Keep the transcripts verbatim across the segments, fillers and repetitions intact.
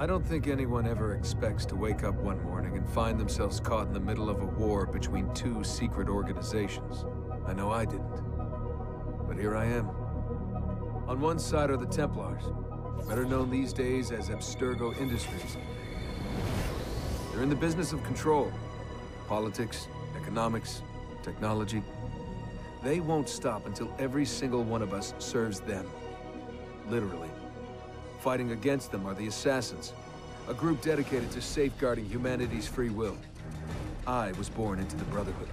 I don't think anyone ever expects to wake up one morning and find themselves caught in the middle of a war between two secret organizations. I know I didn't. But here I am. On one side are the Templars, better known these days as Abstergo Industries. They're in the business of control. Politics, economics, technology. They won't stop until every single one of us serves them. Literally. Fighting against them are the Assassins, a group dedicated to safeguarding humanity's free will. I was born into the Brotherhood.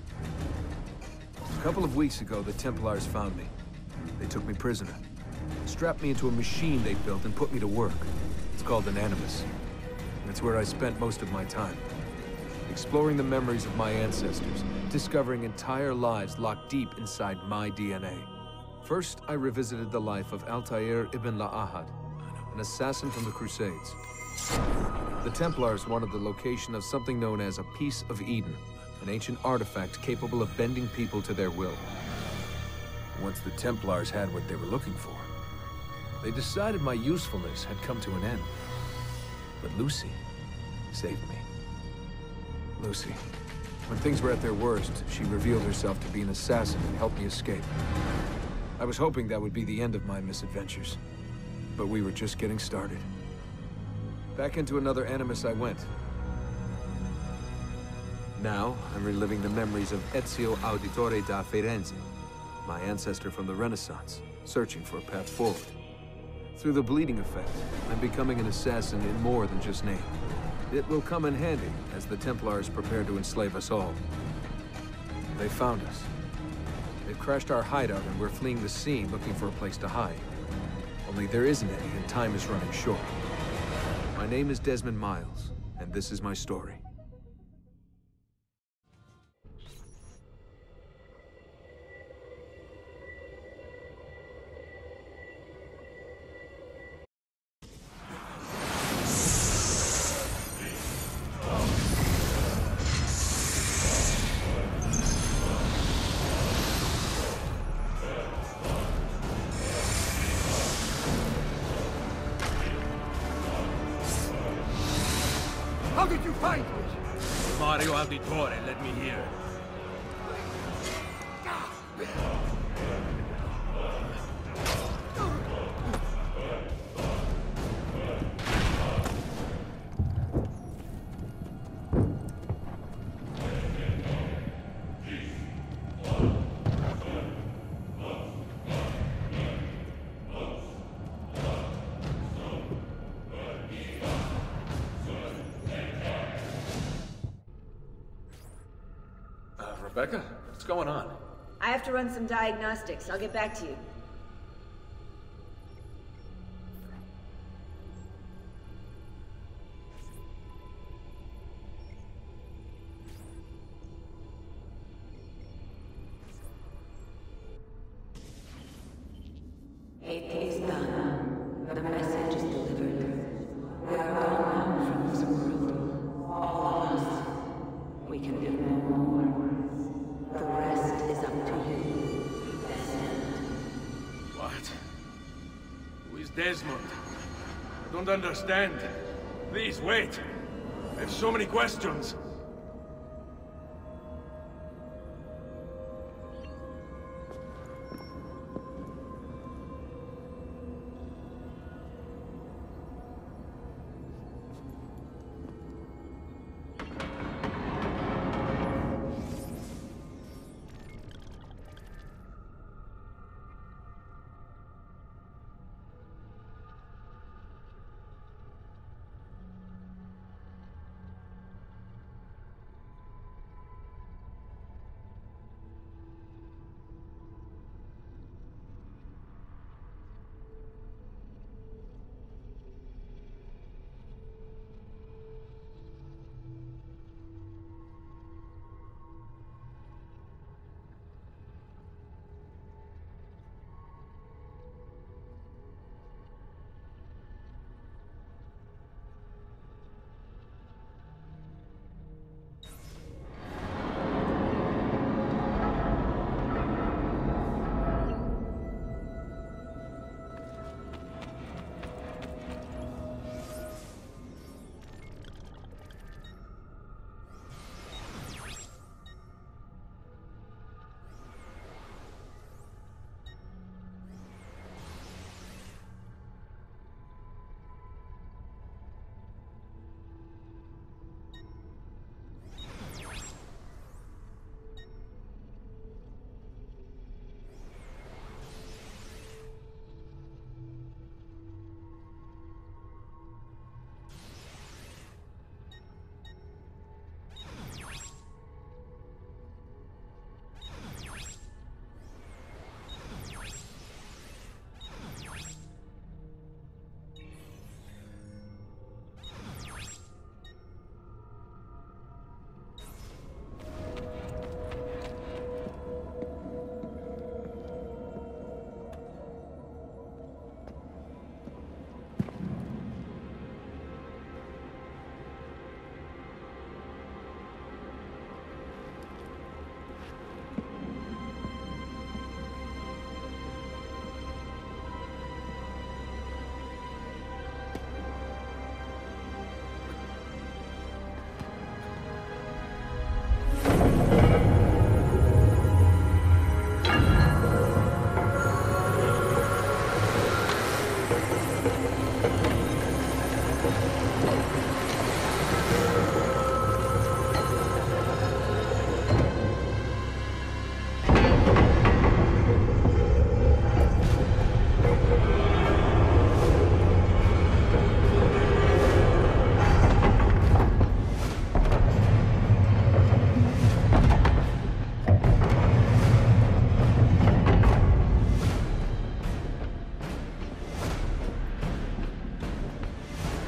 A couple of weeks ago, the Templars found me. They took me prisoner, strapped me into a machine they built and put me to work. It's called an Animus. It's where I spent most of my time. Exploring the memories of my ancestors, discovering entire lives locked deep inside my D N A. First, I revisited the life of Altair ibn La'ahad, an assassin from the Crusades. The Templars wanted the location of something known as a Piece of Eden, an ancient artifact capable of bending people to their will. Once the Templars had what they were looking for, they decided my usefulness had come to an end. But Lucy saved me. Lucy. When things were at their worst, she revealed herself to be an assassin and helped me escape. I was hoping that would be the end of my misadventures, but we were just getting started. Back into another Animus I went. Now, I'm reliving the memories of Ezio Auditore da Firenze, my ancestor from the Renaissance, searching for a path forward. Through the bleeding effect, I'm becoming an assassin in more than just name. It will come in handy as the Templars prepare to enslave us all. They found us. They've crashed our hideout and we're fleeing the scene looking for a place to hide. Only there isn't any and time is running short. My name is Desmond Miles, and this is my story. How did you find me? Mario Auditore let me here. Rebecca, what's going on? I have to run some diagnostics. I'll get back to you. It is done. The message is delivered. We are gone now from this world. All of us. We can do no more. The rest is up to you, Desmond. What? Who is Desmond? I don't understand. Please, wait. I have so many questions.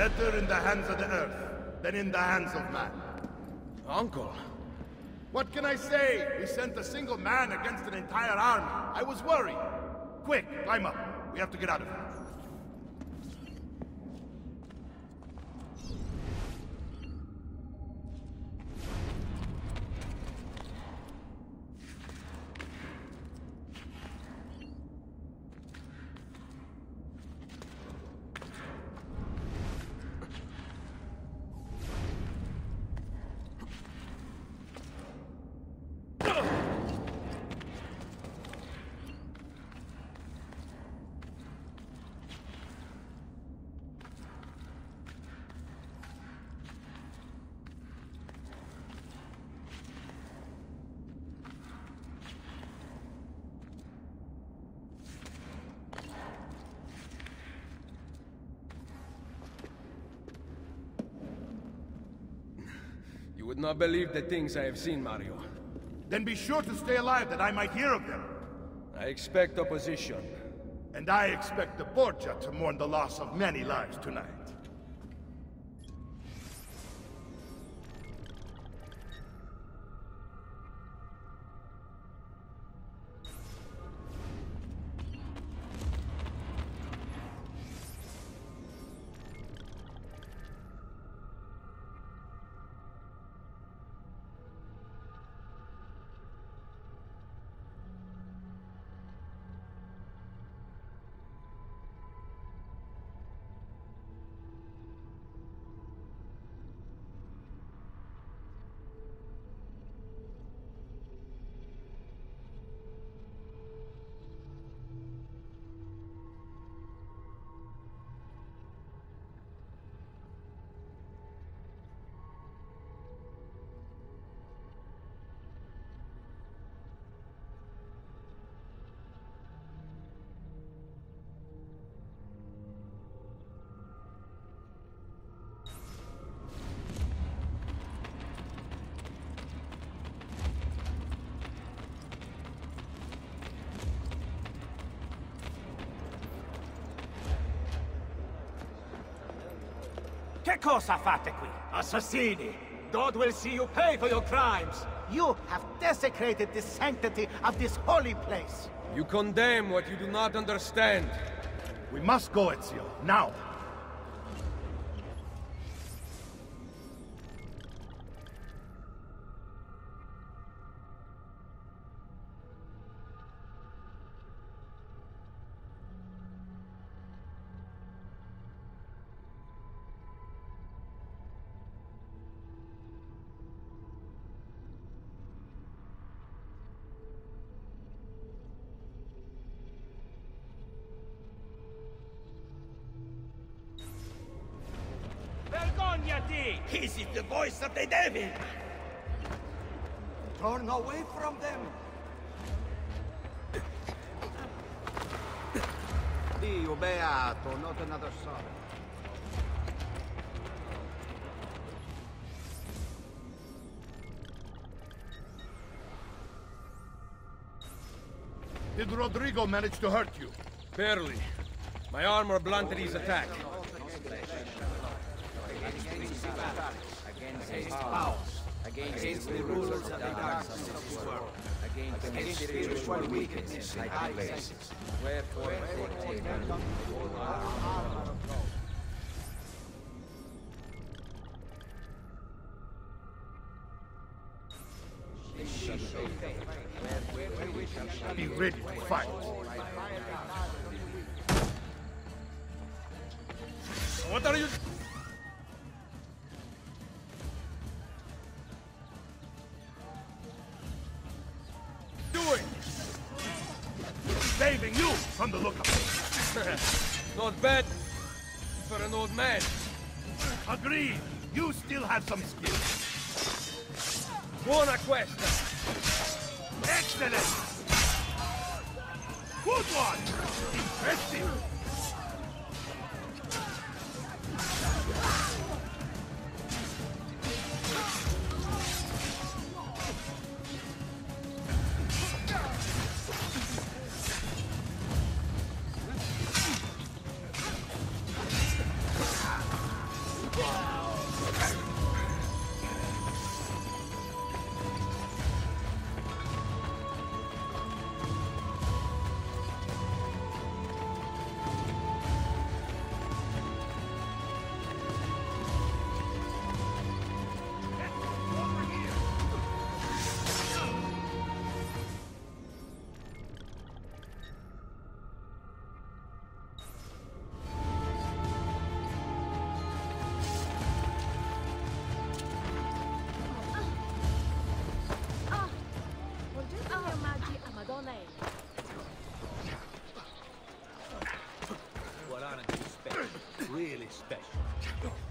Better in the hands of the Earth than in the hands of man. Uncle. What can I say? We sent a single man against an entire army. I was worried. Quick, climb up. We have to get out of here. You would not believe the things I have seen, Mario. Then be sure to stay alive that I might hear of them. I expect opposition. And I expect the Borgia to mourn the loss of many lives tonight. Che cosa fate qui? Assassini! God will see you pay for your crimes! You have desecrated the sanctity of this holy place! You condemn what you do not understand. We must go, Ezio, now! This is the voice of the devil! Turn away from them! Dio beato, not another sorrow. Did Rodrigo manage to hurt you? Barely. My armor blunted his attack. Against powers, against the rulers of the darkness of this world, against spiritual wickedness in high places. Wherefore, take on the whole armor of God. Be ready to fight. What are you doing? Saving you from the look of it. Not bad for an old man. Agreed. You still have some skill. Buona questa. Excellent. Good one. Impressive. really special.